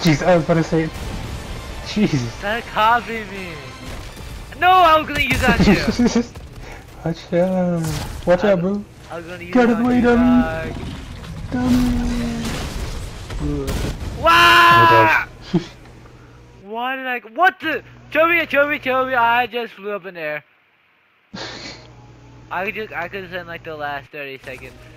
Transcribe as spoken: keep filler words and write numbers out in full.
Jeez, I was about to say. Jesus. That copied me. No, I was gonna use that shit. Watch out. Watch out, bro. I was gonna use Get it it, on way, you, dummy. dog. Dummy. Wow! Why did I? What the? Chobi, Chobi, Chobi! I just flew up in there. I could just, I could send like the last thirty seconds.